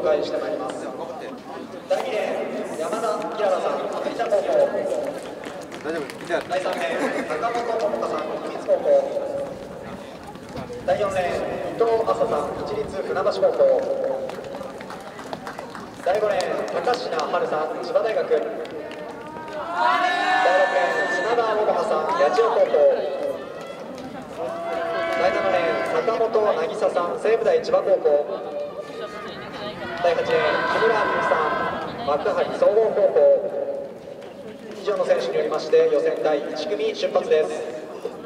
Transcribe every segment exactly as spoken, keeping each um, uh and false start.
介してまいります。だいにレーン山田キララさん、有田高校。 大丈夫。 だいさんレーン坂本桃香さん、秘密高校。だいよんレーン伊藤麻さん、市立船橋高校。だいごレーン高階春さん、千葉大学。だいろくレーン砂田桃葉さん、八千代高校。だいななレーン坂本渚さん、西武大千葉高校。だいはちレーン木村美さん、幕張総合高校。以上の選手によりまして予選だいいち組出発です。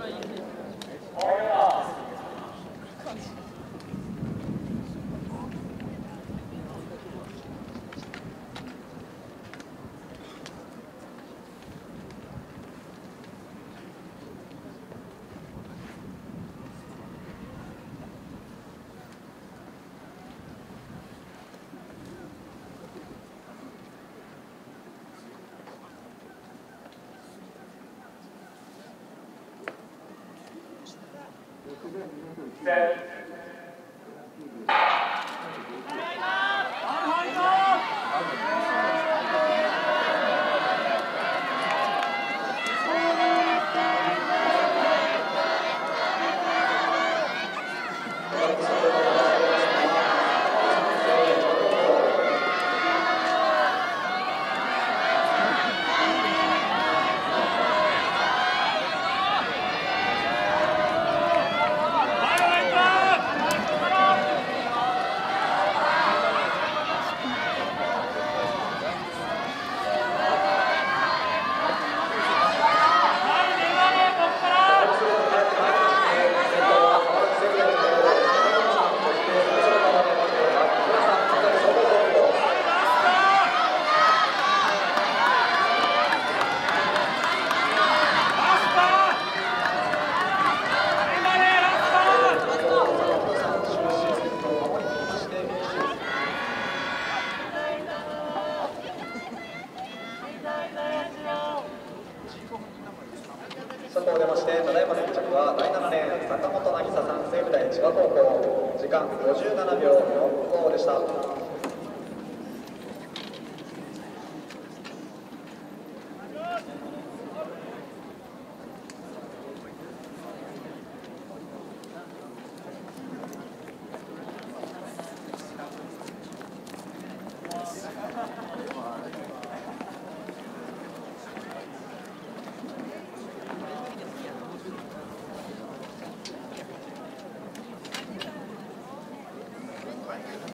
速報出まして、ただいまのいっ着はだいななレーン坂本渚さん、西武大千葉高校。時間ごじゅうななびょう